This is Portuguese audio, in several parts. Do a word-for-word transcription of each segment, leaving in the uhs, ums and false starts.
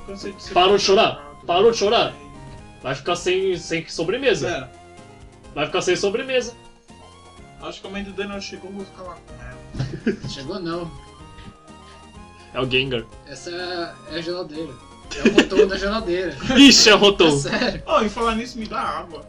cansei de ser... Parou de chorar? Parou de chorar? Vai ficar sem, sem sobremesa. Pera, Vai ficar sem sobremesa. acho que a mãe do Daniel chegou, vou ficar lá com ela. Chegou não. É o Gengar. Essa é é a geladeira. É o motor da geladeira. Ixi, é o É Rotom. sério. Oh, e falar nisso, me dá água.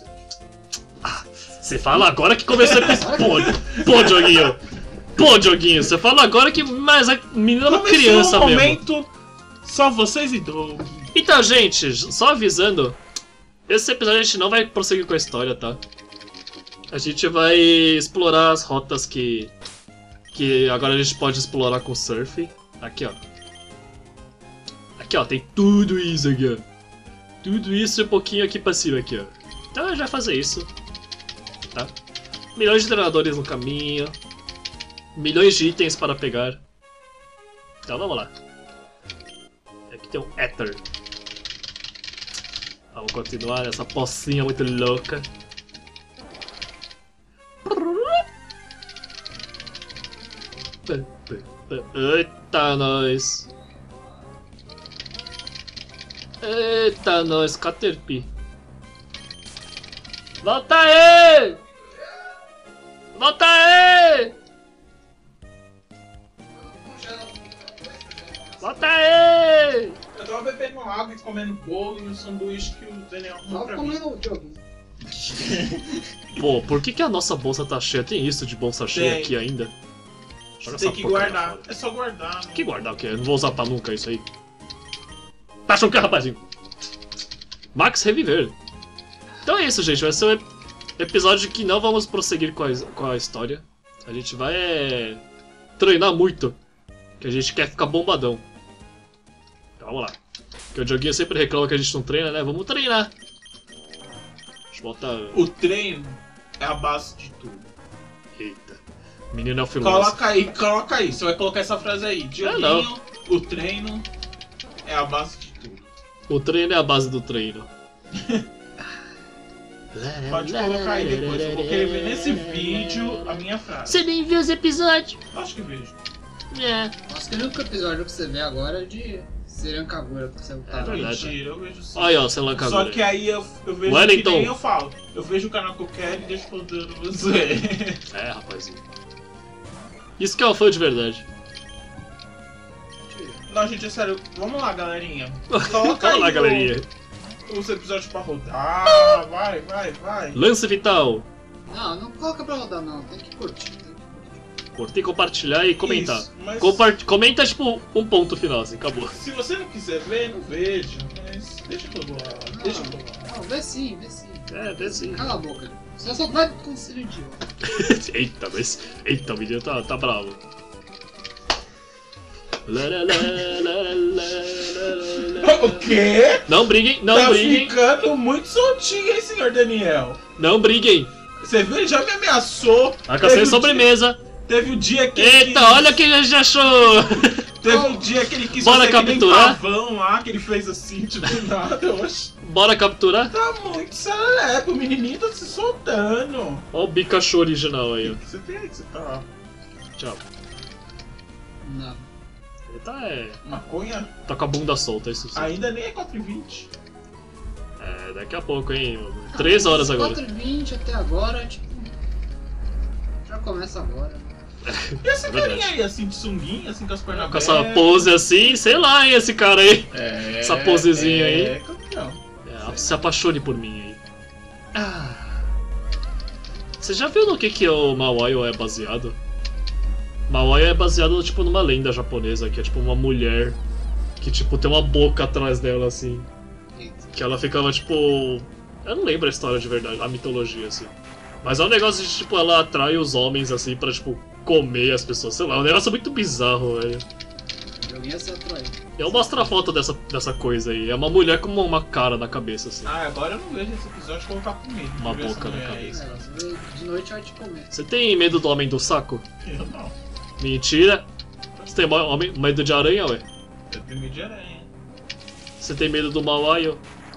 Você fala agora que começou a episódio. Pô, pô, Dioguinho. Pô, Dioguinho, você fala agora que mais a menina é uma Começou criança um mesmo. momento, só vocês e Doug. Então, gente, só avisando, esse episódio a gente não vai prosseguir com a história, tá? A gente vai explorar as rotas que que agora a gente pode explorar com surf. Aqui, ó. Aqui, ó, tem tudo isso aqui, ó. Tudo isso e um pouquinho aqui pra cima, aqui, ó. Então a gente vai fazer isso, tá? Milhões de treinadores no caminho. Milhões de itens para pegar. Então vamos lá. Aqui tem um Ether. Vamos continuar nessa pocinha muito louca. Eita, nós. Eita, nós, Caterpie. Volta aí! Volta aí! Volta aí! Eu tava bebendo água e comendo bolo e um sanduíche que o Daniel arrumou Tava pra mim. comendo o jogo. Pô, por que, que a nossa bolsa tá cheia? Tem isso de bolsa cheia Tem. aqui ainda? Você Joga tem essa que porcaria guardar. fora. É só guardar. Né? Que guardar o quê? Eu não vou usar pra nunca isso aí. Tá achando que é, rapazinho? Max reviver. Então é isso, gente. Vai ser um ep- episódio que não vamos prosseguir com a, com a história. A gente vai é, treinar muito. Que a gente quer ficar bombadão. Então vamos lá. Porque o Dioguinho sempre reclama que a gente não treina, né? Vamos treinar. Deixa eu botar... O treino é a base de tudo. Eita. Menino é o filósofo. Coloca aí, coloca aí. Você vai colocar essa frase aí. Dioguinho, não. o treino é a base de tudo. O treino é a base do treino. Pode colocar aí depois. Eu vou querer ver nesse vídeo a minha frase. Você nem viu os episódios? Acho que vejo. É. Acho que o único episódio que você vê agora é de Serancagura, que você É tá verdade. Mentira, eu vejo sim. Olha, ó, você lanca Só que aí eu, eu vejo Wellington. que nem eu falo. Eu vejo o canal que eu quero e deixo rodando você. É, rapazinho. Isso que é o fã de verdade. Não, gente, é sério. Vamos lá, galerinha. Coloca Vamos lá, aí o- galerinha. os episódios pra rodar. Vai, vai, vai. Lance vital. Não, não coloca pra rodar não, tem que curtir. Tem que curtir. Curtir, compartilhar e comentar. Isso, mas Compart- Comenta, tipo, um ponto final, assim, acabou. se você não quiser ver, não veja. Mas deixa eu rolar. Deixa eu rolar. Não, vê sim, vê sim. É, vê sim. Cala a boca. Você só vai conselho idiota. Eita, mas... Eita, o menino tá, tá bravo. Lá, lá, lá, lá, lá, lá, lá. O quê? Não briguem, não Tá briguem, ficando muito soltinho, hein, senhor Daniel? não briguem. Você viu? Ele já me ameaçou. Tá Teve sem um sobremesa. dia- Teve o dia que ele Eita, quis- olha quem a gente achou. Teve um dia que ele quis Bora fazer que nem capturar? pavão lá, que ele fez assim, tipo, nada, eu acho. Bora capturar? Tá muito serelepe, o menininho tá se soltando. Ó o Pikachu original aí, ó. Você tem aí que você tá... Tchau. Não. Ele tá, é... Maconha? Tá com a bunda solta, isso sim. Ainda nem é quatro e vinte. É, daqui a pouco, hein? Três horas agora. quatro e vinte até agora, tipo... Já começa agora. E essa É verdade. carinha aí, assim, de sunguinha, assim, com as pernas Com essa abertas? pose assim, sei lá, hein, esse cara aí. É, essa posezinha aí. É, campeão. É, se apaixone por mim aí. Ah. Você já viu no que, que o Mawayo é baseado? Mawayo é baseado, tipo, numa lenda japonesa, que é tipo uma mulher que, tipo, tem uma boca atrás dela, assim. Eita. Que ela ficava, tipo... Eu não lembro a história de verdade, a mitologia, assim. Mas é um negócio de, tipo, ela atrai os homens, assim, pra, tipo, comer as pessoas. Sei lá, é um negócio muito bizarro, velho. Joguei essa atrair. Eu mostro a foto dessa, dessa coisa aí. É uma mulher com uma cara na cabeça, assim. Ah, agora eu não vejo esse episódio colocar com medo. Uma de ver boca essa na mulher aí. cabeça. É, você vê, de noite vai te comer. Você tem medo do homem do saco? Eu não. Mentira. Você tem mo- homem- medo de aranha, ué? Eu tenho medo de aranha. Você tem medo do Mawayo?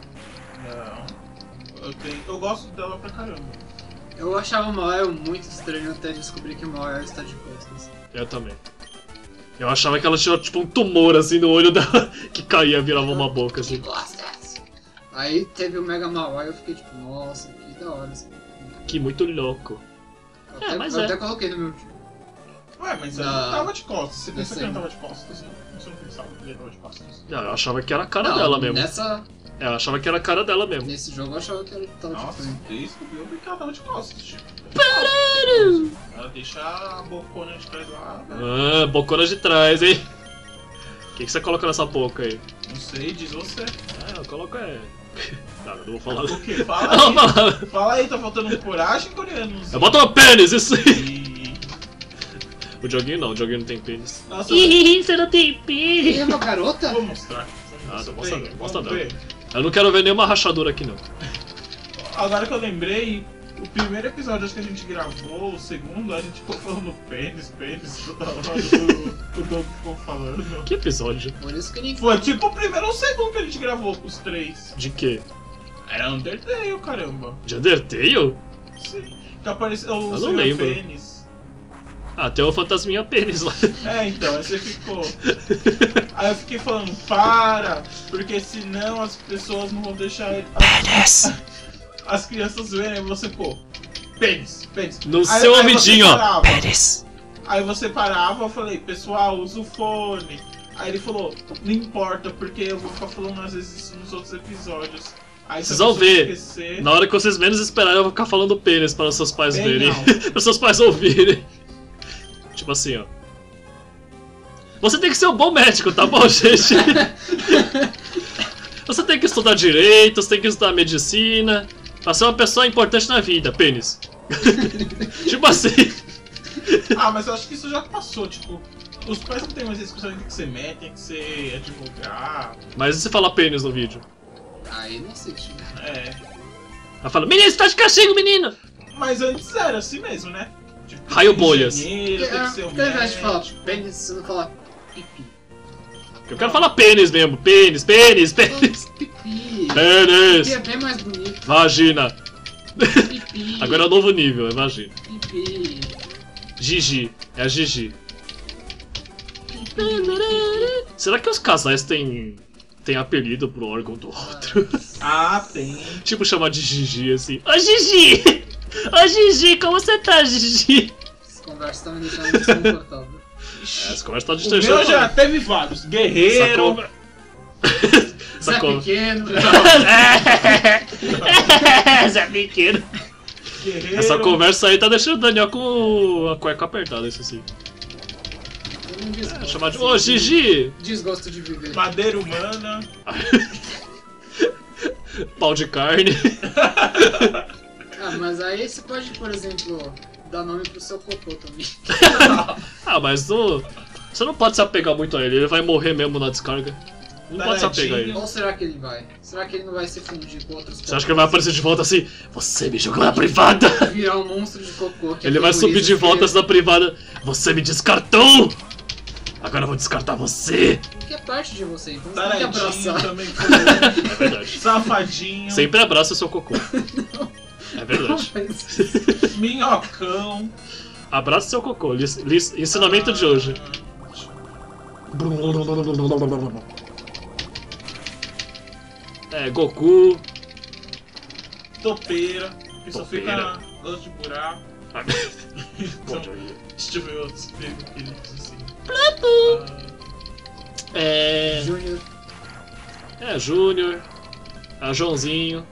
Não. Eu, tenho... eu gosto dela pra caramba. Eu achava o Mael muito estranho até descobrir que o Mael está de costas. Eu também. Eu achava que ela tinha tipo um tumor assim no olho dela que caía, virava uma boca Que assim. bosta é essa? Aí teve o Mega Mauai e eu fiquei tipo, nossa, que da hora. Assim. Que muito louco. Eu É, até, mas eu é. até coloquei no meu. Ué, mas ele Da- não tava de costas. Você pensa que ele não Descendo. tava de costas? Você não pensava que ele tava de costas? Ah, eu achava que era a cara Não, dela mesmo. Nessa, É, eu achava que era a cara dela mesmo. nesse jogo eu achava que ele tava de Nossa, frente. desde que eu vi que ela tava de costas, tipo. Ela deixa a bocona de trás lá, velho. Ah, bocona de trás, hein? O que, que você coloca nessa boca aí? Não sei, diz você. Ah, eu coloco é. Não, eu não vou falar. O que? Fala Não vou aí. falar. Fala aí, tá faltando coragem, coreano? Eu boto uma pênis, isso aí. E... O joguinho não, o joguinho não tem pênis. Nossa, eu Ih, você não tem pênis. Tem uma garota? vou mostrar. Ah, Você tá mostra tem? não, mostra Vamos não. ver. Eu não quero ver nenhuma rachadura aqui não. Agora que eu lembrei, o primeiro episódio acho que a gente gravou, o segundo, a gente ficou falando pênis, pênis, toda hora o, o Doug ficou falando. Que episódio? Por isso que ninguém. Foi tipo o primeiro ou o segundo que a gente gravou, os três. De quê? Era Undertale, caramba. De Undertale? Sim. Que apareceu o não senhor lembro. pênis. Ah, tem o fantasminha pênis lá. É, então, aí você ficou. Aí eu fiquei falando, para, porque senão as pessoas não vão deixar ele. Pênis! As crianças verem, aí você, pô, pênis, pênis. No Aí- seu aí você ouvidinho, ó. parava. Pênis! Aí você parava, eu falei, pessoal, usa o fone. Aí ele falou, não importa, porque eu vou ficar falando às vezes isso nos outros episódios. Aí Vocês se a vão pessoa ver. esquecer- Na hora que vocês menos esperarem, eu vou ficar falando pênis para os seus pais Bem, verem. não. Para os seus pais ouvirem. Tipo assim, ó. Você tem que ser um bom médico, tá bom, gente? Você tem que estudar direito, você tem que estudar medicina. Pra ser uma pessoa importante na vida, pênis. Tipo assim. Ah, mas eu acho que isso já passou, tipo, os pais não tem mais esse tem que ser médico, tem que ser advogado. Mas e se falar pênis no vídeo? Aí não assiste. É. Ela fala, menino, você tá de castigo, menino! Mas antes era assim mesmo, né? Tipo, Raio bolhas. engenheiro, tem que ser um Porque ao invés de falar médico. pênis, você não fala pipi. Eu quero falar pênis mesmo, pênis, pênis, pênis. Pipi. Pênis! Pipi é bem mais bonito. Vagina. Pipi. Agora é o novo nível, imagina. Pipi. Gigi, é a Gigi. Será que os casais têm, têm apelido pro órgão do outro? Ah, tem. Tipo chamar de Gigi assim. Ô Gigi! Ô Gigi, como você tá, Gigi? Essa conversa tá me deixando desconfortável. É, essa conversa tá de O meu terceiro. já teve vários. Guerreiro. Zé Sacou? Pequeno. Zé Pequeno. Guerreiro. Essa conversa aí tá deixando o Daniel com a cueca apertada, isso sim. Eu não desgosto, É, chamar de. assim, Ô Gigi! Desgosto de viver. Madeira humana. Pau de carne. Ah, mas aí você pode, por exemplo, dar nome pro seu cocô também. Ah, mas não, você não pode se apegar muito a ele, ele vai morrer mesmo na descarga. Não pode se apegar a ele. Ou será que ele vai? Será que ele não vai se fundir com outros Você acha que ele vai aparecer de volta assim? Você me jogou na privada! Virar um monstro de cocô. que Ele vai subir de aterroriza volta que- na privada. Você me descartou! Agora eu vou descartar você! Que é parte de você, então você tem que Taradinho abraçar. também foi. É verdade. Safadinho. Sempre abraça o seu cocô. É verdade. Minhocão. Abraça seu cocô. Lis- lis- ensinamento de hoje. É, Goku. Topeira. Que só Topeira. fica dando de buraco. Bom, Então, deixa eu ver outros pegos que ele diz assim. É. Júnior. É, Júnior. É, Joãozinho.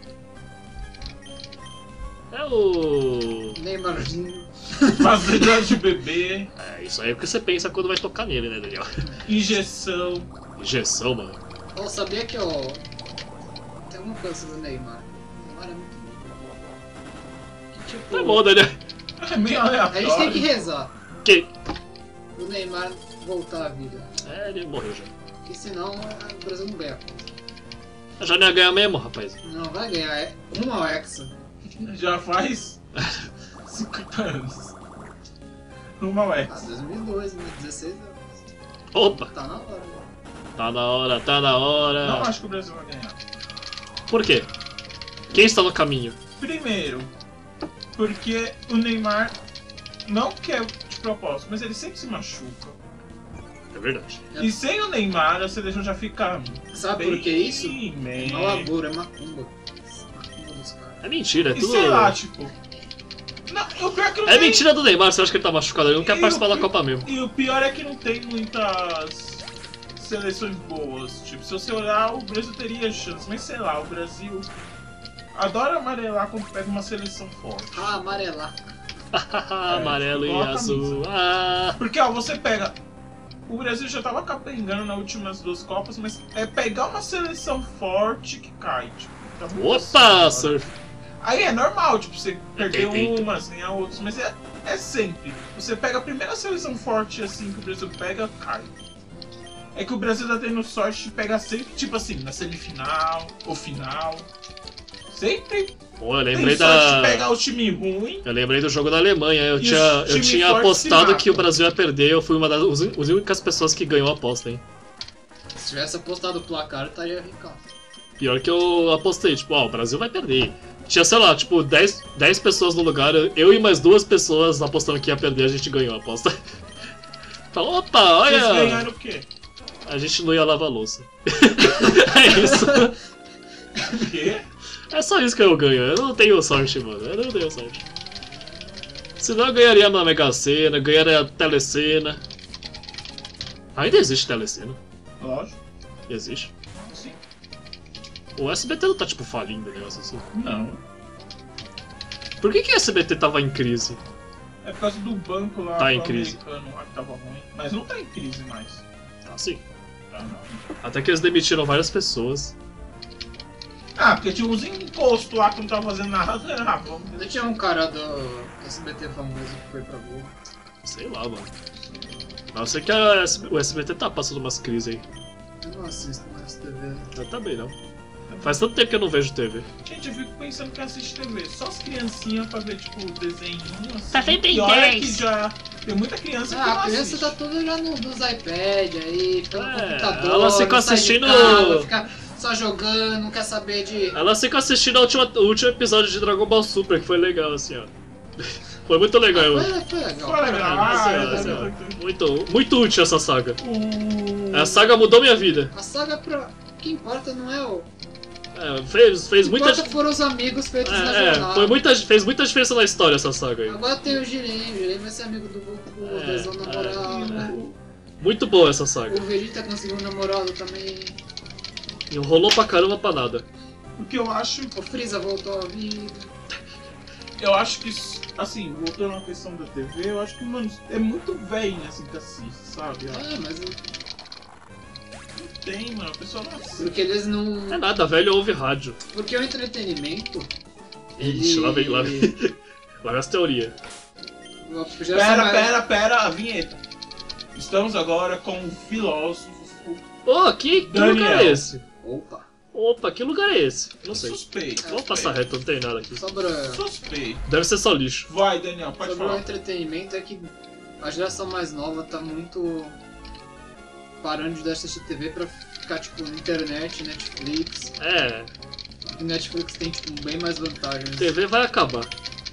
É o. Neymarzinho. Ah, fazenda de bebê. É, isso aí é o que você pensa quando vai tocar nele, né, Daniel? Injeção. Injeção, mano. Ou sabia que eu... Tem uma coisa do Neymar. O Neymar é muito bom. Que tipo... Tá bom, Daniel. É meio A aleatório. gente tem que rezar Que? pro Neymar voltar à vida. É, ele morreu já. Porque senão o Brasil não ganha. Já não ia ganhar mesmo, rapaz. Não vai ganhar. É uma Hexa. Já faz cinquenta anos. Uma Ah, Wex. dois mil e dois, né? dezesseis anos. Opa! Tá na hora. né? Tá na hora, tá na hora. Não acho que o Brasil vai ganhar. Por quê? Quem está no caminho? Primeiro, porque o Neymar não quer de propósito, mas ele sempre se machuca. verdade. E sem o Neymar, a seleção já fica. Sabe bem por que isso? É meio- mau labor, é macumba. Macumba dos caras. É mentira, é E tudo. sei lá, tipo. Não, o pior é que não É tem... mentira do Neymar, você acha que ele tá machucado? Ele não quer E participar o da pi- Copa mesmo. E o pior é que não tem muitas seleções boas. Tipo, se você olhar, o Brasil teria chance, mas sei lá, o Brasil adora amarelar quando pega uma seleção forte. Ah, amarelar. Amarelo e igual a azul. Ah. Porque, ó, você pega. O Brasil já tava capengando nas últimas duas Copas, mas é pegar uma seleção forte que cai. Tipo, tá muito Opa, assim, surf. aí é normal, tipo, você perder tem- tem- umas, ganhar outras, mas é, é sempre. Você pega a primeira seleção forte assim que o Brasil pega, cai. É que o Brasil tá tendo sorte de pegar sempre, tipo assim, na semifinal ou final. Sempre Pô, eu tem lembrei sorte da. de pegar o time ruim. Eu lembrei do jogo da Alemanha. Eu E tinha, os eu times tinha fortes apostado se que o matam. Brasil ia perder. Eu fui uma das as as únicas pessoas que ganhou a aposta, hein? Se tivesse apostado o placar, eu estaria rico. Pior que eu apostei, tipo, ó, o Brasil vai perder. Tinha, sei lá, tipo, dez, dez pessoas no lugar, eu e mais duas pessoas apostando que ia perder, a gente ganhou a aposta. Então, opa, Vocês olha! ganharam o quê? A gente não ia lavar a louça. É isso. O quê? É só isso que eu ganho. Eu não tenho sorte, mano. Eu não tenho sorte. Senão eu ganharia na Mega Sena, ganharia a Telecena. Ainda existe Telecena. Lógico, Existe. sim. O S B T não tá, tipo, falindo, negócio assim. Não. Por que que o S B T tava em crise? É por causa do banco lá Tá em do crise. americano lá que tava ruim. Mas não tá em crise mais. Tá sim. Tá, não. Até que eles demitiram várias pessoas. Ah, porque tinha uns impostos lá que não tava fazendo nada. Ah, vamos. Ainda tinha um cara do S B T famoso que foi pra Globo. Sei lá, mano. Mas eu sei que a S- o S B T tá passando umas crises aí. Eu não assisto mais T V. Eu também não. Faz tanto tempo que eu não vejo T V. Gente, eu fico pensando que assiste T V. Só as criancinhas pra ver, tipo, desenho assim. Tá sempre em E olha dez. que já tem muita criança que Ah, não a criança assiste. tá toda já no, nos iPad aí, pelo É, computador. elas ficam não sai de assistindo- casa, fica só jogando, não quer saber de. Elas ficam assistindo a última- o último episódio de Dragon Ball Super, que foi legal, assim, ó. Foi muito legal. eu- Foi, foi legal. Foi legal. Ah, Ah, assim, ó, é, assim, é, ó. é. Muito, muito útil essa saga. O... A saga mudou minha vida. A saga pra. O que importa não é o. É, fez, fez O que muita. importa foram os amigos feitos na É, é, jornada. foi muita, fez muita diferença na história essa saga aí. Agora tem o Jiren, o Jiren vai ser amigo do Goku, É, eles vão namorar. o- Muito boa essa saga. O Vegeta conseguiu um namorado também. E rolou pra caramba pra nada. O que eu acho. O Freeza voltou à vida. Eu acho que, assim, voltando à questão da T V, eu acho que, mano, é muito velho, assim, que assiste, sabe? Ó, É, mas. não tem, mano, a pessoa não assiste. Porque eles não. É nada, velho ouve rádio. Porque o entretenimento. Ixi, lá vem, lá vem. Lá vem as teorias. a geração Pera, mais- pera, pera, a vinheta. Estamos agora com o filósofo Ô, que, que Daniel. lugar é esse? Opa, Opa, que lugar é esse? Não sei. suspeito. Vamos passar reto, não tem nada aqui. sobre, Suspeito. Deve ser só lixo. Vai, Daniel, pode sobre o falar. entretenimento é que a geração mais nova tá muito parando de assistir T V pra ficar tipo internet, Netflix. É, E Netflix tem tipo bem mais vantagens. T V vai acabar.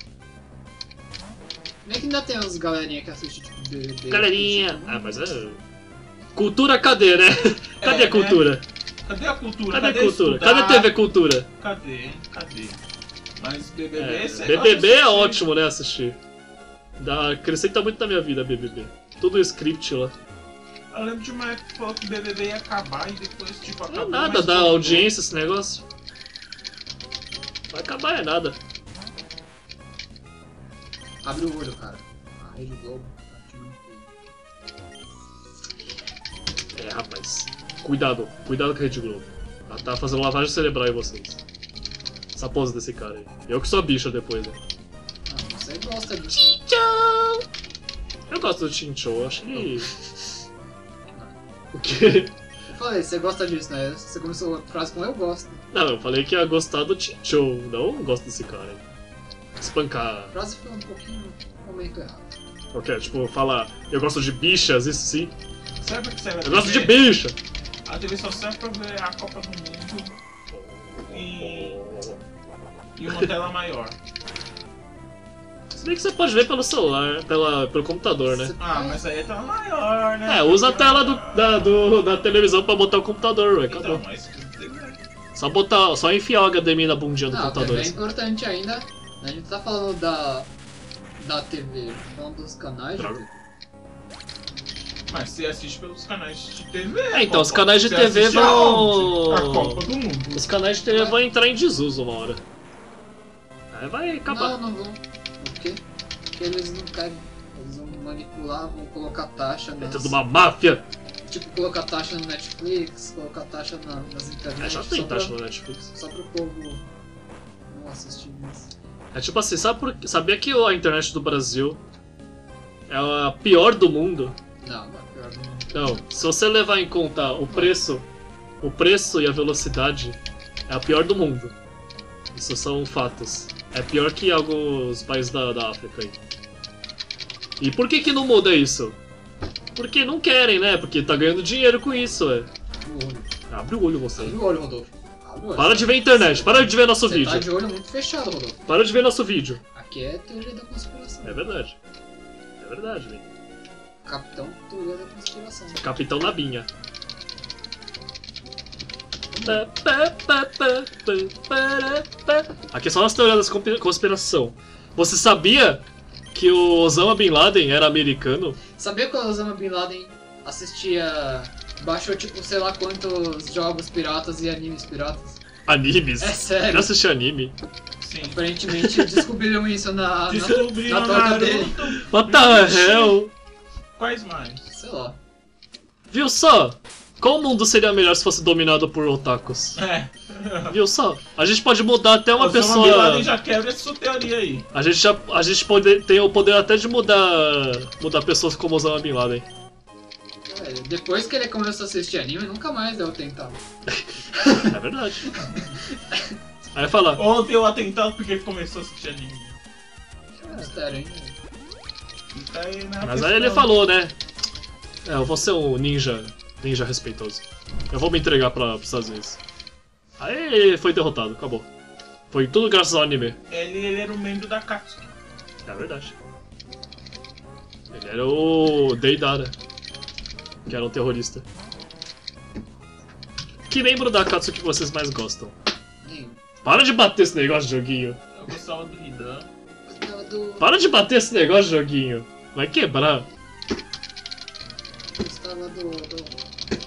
Nem que ainda tem uns galerinha que assiste tipo B B B. Galerinha. tipo, Ah, mas é. Cultura cadê, né? Cadê É, a cultura? Cadê a cultura? Cadê a cultura? estudar? Cadê a T V Cultura? Cadê? Cadê? Mas B B B, É, você B gosta B de B é assistir. ótimo, né? Assistir. Dá, acrescenta muito na minha vida, B B B. Tudo script lá. Eu lembro de uma época que falou que B B B ia acabar e depois, tipo, Não é acabou. nada, mas dá voltou. audiência esse negócio. Vai acabar é nada. Abre o olho, cara. A Rede Globo. tá ativando tudo. É, rapaz. Cuidado, cuidado com a Rede Globo. Ela tá fazendo lavagem cerebral em vocês. Essa pose desse cara aí. Eu que sou a bicha depois, né? Ah, você gosta disso. Tchau! Eu gosto do Chinchou, eu acho que. O quê? Eu falei, você gosta disso, né? Você começou a frase com eu gosto. Não, eu falei que ia gostar do Chinchou, não eu gosto desse cara aí. Espancar. A frase foi um pouquinho no momento errado. Ok, tipo, falar eu gosto de bichas, isso sim. Sabe pra que serve a Eu gosto de T V? bicha! A T V só serve pra ver a Copa do Mundo e, e uma tela maior. bem que você pode ver pelo celular, pela, pelo computador, né? Ah, mas aí tá maior, né? É, usa a tela do, da, do- da televisão pra botar o computador, ué, Então, acabou. mas... Só botar, só enfiar o H D M I na bundinha do Não, a T computador. V é assim. importante ainda. A gente tá falando da, da T V, falando dos canais. Droga. de- Mas você assiste pelos canais de T V. É, então, os Copa. canais de Você T V assiste vão- aonde? A Copa do Mundo. Os canais de T V vão entrar em desuso uma hora. Aí vai acabar. Não, não vão. Por quê? Porque eles não querem. Eles vão manipular, vão colocar taxa É nas... tudo uma máfia. Tipo, colocar taxa no Netflix, colocar taxa na, nas É, internet. já tem só taxa pra, no Netflix. Só pro povo não assistir isso. É tipo assim, sabe por... sabia que a internet do Brasil é a pior do mundo? Não, não é pior não. Não, se você levar em conta o preço, o preço e a velocidade, é a pior do mundo. Isso são fatos. É pior que alguns países da, da África aí. E por que que não muda isso? Porque não querem, né? Porque tá ganhando dinheiro com isso, é. O olho. Abre o olho você. Abre o olho, Rodolfo. Abre o olho. Para de ver a internet, para de ver nosso Você vídeo. tá de olho muito fechado, Rodolfo. Para de ver nosso vídeo. Aqui é teoria da conspiração. É verdade. É verdade, velho. Capitão, teoria da conspiração. Capitão Labinha. Aqui são as teorias da conspiração. Você sabia que o Osama Bin Laden era americano? Sabia que o Osama Bin Laden assistia... Baixou tipo, sei lá quantos jogos piratas e animes piratas? Animes? É sério. Ele assistia anime. Sim. Aparentemente descobriram isso na, na, Descobriram na toca dele. Naruto. What the hell? Quais mais? Sei lá. Viu só? Qual mundo seria melhor se fosse dominado por otakus? É. Viu só? A gente pode mudar até uma Osama pessoa... Bin Laden já quebra essa sua teoria aí. A gente, já, a gente pode, tem o poder até de mudar mudar pessoas como Osama Bin Laden. É, depois que ele começou a assistir anime, nunca mais deu tentar. É verdade. Aí fala, Ou deu atentado porque ele começou a assistir anime. É mistério, hein? Fica aí na mas questão. aí ele falou, né? É, eu vou ser um ninja, ninja respeitoso. Eu vou me entregar pra, pros Estados Unidos. Aí ele foi derrotado, acabou. Foi tudo graças ao anime. Ele, ele era um membro da Katsuki. É verdade. Ele era o Deidara, que era um terrorista. Que membro da Katsuki que vocês mais gostam? Nem. Para de bater esse negócio de joguinho. Eu gostava do Hidan. Gostava do. Para de bater esse negócio de joguinho. Vai quebrar. Gostava do. do...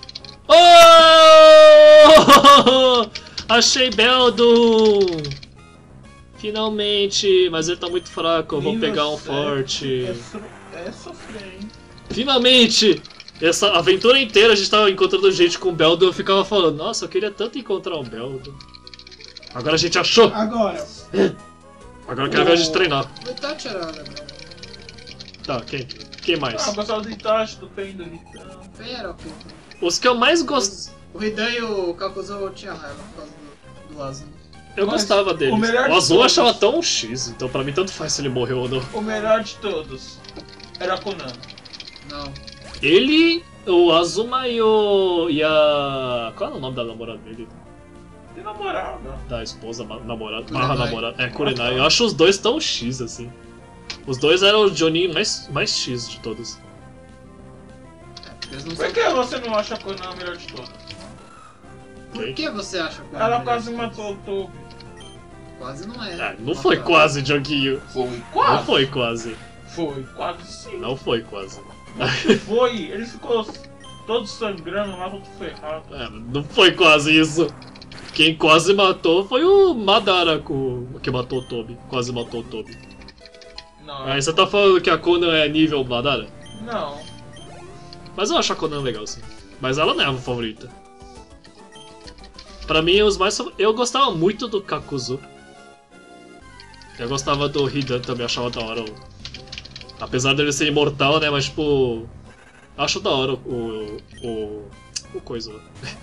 Oh! Achei Beldum! Finalmente, mas ele tá muito fraco, eu vou Menino pegar um certo, forte. É, so- é sofrer, hein? Finalmente! Essa aventura inteira a gente tava encontrando gente com o Beldum, eu ficava falando, nossa, eu queria tanto encontrar um Beldum. Agora a gente achou! Agora, Agora eu quero ver a gente treinar. O Itachi era legal. Tá, quem? Quem mais? ah, eu gostava do Itachi, do Pen, do Hidan. Bem era o que. Os que eu mais gosto. O Hidan e o Kakuzo tinha raiva por causa do, do azul. Eu Mas gostava deles. o melhor O de azul eu todos- achava tão X, então pra mim tanto faz se ele morreu ou não. O melhor de todos era Konami. Não. Ele, o Azuma e o. e a. Qual é o nome da namorada dele? Tem namorada. Da esposa, ma- namorada, Kurenai. barra namorada. É, Kurenai. Eu acho os dois tão X assim. Os dois eram o Joninho mais, mais X de todos. Eles não Por são... que você não acha a Konami a melhor de todos? Por que você acha que Ela é quase melhor? matou o Tobi. Quase não é. É, não foi quase, Joguinho. Foi Não quase. foi quase. Foi quase sim. Não foi quase. Foi. Ele ficou todo sangrando lá, todo ferrado. É, não foi quase isso. Quem quase matou foi o Madara co- que matou o Tobi. Quase matou o Tobi. Não. Aí você tá falando que a Conan é nível Madara? Não. Mas eu acho a Conan legal, sim. Mas ela não é a favorita. Pra mim, os mais. fa- Eu gostava muito do Kakuzu. Eu gostava do Hidan também, achava da hora. o- Apesar dele ser imortal, né? Mas tipo. Acho da hora o. o. o coisa.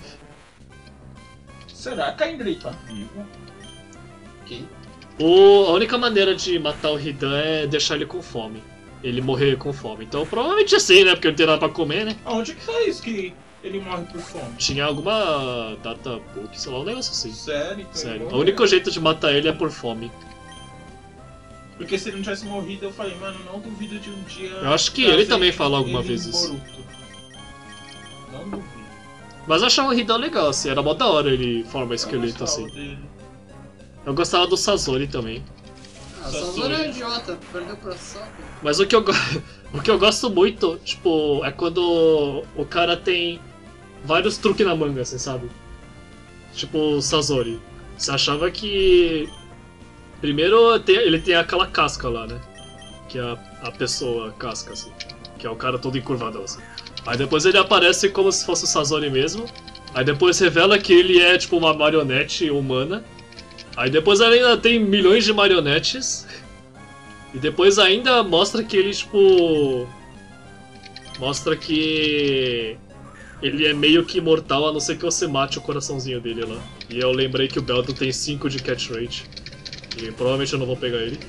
Será que a Indri tá viva? Quem? O, a única maneira de matar o Hidan é deixar ele com fome. Ele morrer com fome. Então provavelmente é assim, né? Porque ele não tem nada pra comer, né? Aonde que tá isso que ele morre por fome? Tinha alguma data book, sei lá, um negócio assim. Sério? Então Sério. ele O morreu. único jeito de matar ele é por fome. Porque se ele não tivesse morrido, eu falei, mano, não duvido de um dia... Eu acho que trazer ele também falou alguma ele vez em isso. Boruto. Não duvido. Mas eu achava o Hidan legal, assim, era mó da hora ele forma Eu esqueleto gostava assim. dele. Eu gostava do Sazori também. Ah, Só Sazori sou é eu. idiota, perdeu pra Sokka. Mas o que eu, go- o que eu gosto muito, tipo, é quando o cara tem vários truques na manga, assim, sabe? Tipo o Sazori. Você achava que... Primeiro tem- ele tem aquela casca lá, né? Que é a, a pessoa casca, assim. Que é o cara todo encurvadão, assim. Aí depois ele aparece como se fosse o Sazori mesmo. Aí depois revela que ele é, tipo, uma marionete humana. Aí depois ele ainda tem milhões de marionetes. E depois ainda mostra que ele, tipo... Mostra que... Ele é meio que imortal, a não ser que você mate o coraçãozinho dele lá. E eu lembrei que o Beldon tem cinco de catch rate. E provavelmente eu não vou pegar ele.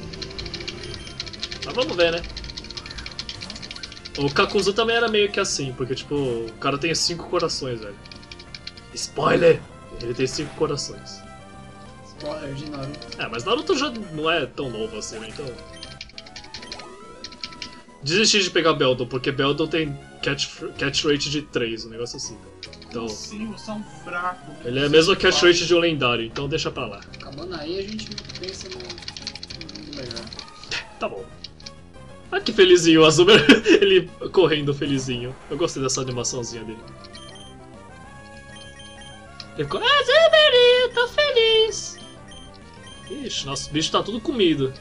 Mas vamos ver, né? O Kakuzu também era meio que assim, porque tipo, o cara tem cinco corações, velho. Spoiler! Ele tem cinco corações. Spoiler de Naruto. É, mas Naruto já não é tão novo assim, né? Então... Desisti de pegar Beldon, porque Beldon tem catch, catch rate de três, um negócio assim. Então, Sim, você é um fraco. ele é a mesma catch rate de um lendário, então deixa pra lá. Acabando aí, a gente pensa no... no melhor. Tá bom. Ah, que felizinho o Azuma, ele correndo felizinho. Eu gostei dessa animaçãozinha dele. Ele ficou, Azuma, tô feliz. Ixi, nosso bicho tá tudo comido.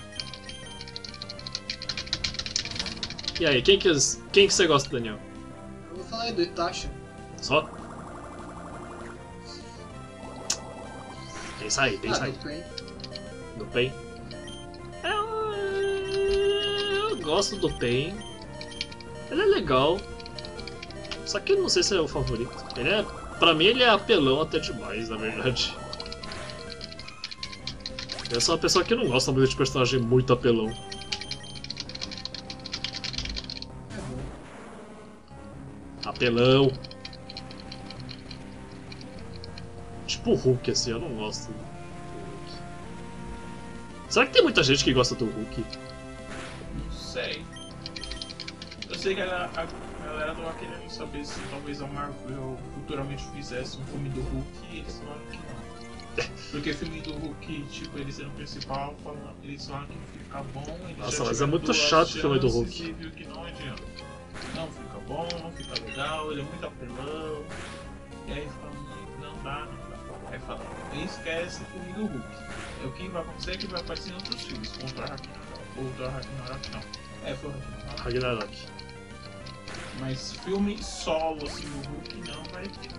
E aí, quem que, quem que você gosta, Daniel? Eu vou falar aí do Itachi. Só? Pensa aí, pensa Ah, aí. do Pain. Do Pain. Eu, eu gosto do Pain. Ele é legal. Só que eu não sei se é o favorito. Ele é, pra mim ele é apelão até demais, na verdade. Eu sou uma pessoa que não gosta muito de personagem muito apelão. Apelão. Tipo o Hulk, assim, eu não gosto do Hulk. Será que tem muita gente que gosta do Hulk? Não sei. Eu sei que a, a galera tava querendo saber se talvez a Marvel futuramente fizesse um filme do Hulk e eles falaram que não. Porque filme do Hulk, tipo, ele sendo o principal, falam- eles falaram que fica bom. Eles Nossa, já mas é tiveram muito duas chato o filme do chances Hulk. E viu que não adianta. Não fica bom, não fica legal, ele é muito apelão. E aí fala, não dá, não dá. Aí fala, esquece o filme do Hulk. É o que vai acontecer é que vai aparecer em outros filmes, como o Thor Ragnarok. Ou o Thor Ragnarok não. É, foi o Ragnarok. Ragnarok. Mas filme solo assim do Hulk não vai ter.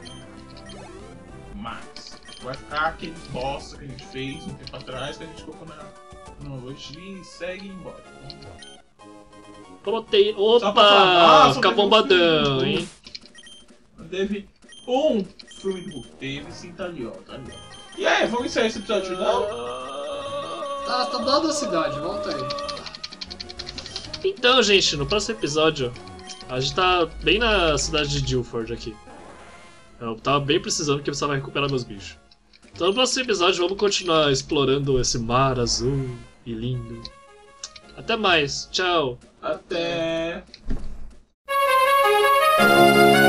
Mas vai ficar aquele bosta que a gente fez um tempo atrás, que a gente colocou na cronologia e segue embora. Vamos embora. Proteína. Só pra falar, Opa! só Fica teve um bombadão, filme do hein? Hulk. Teve um filme do Hulk, teve sim, tá ali, ó, tá ali, ó. E aí, vamos encerrar esse episódio não? Tá, tá do lado da cidade, volta aí. Então, gente, no próximo episódio, a gente tá bem na cidade de Ilford aqui. Eu tava bem precisando que eu precisava recuperar meus bichos. Então no próximo episódio vamos continuar explorando esse mar azul e lindo. Até mais, tchau! Até.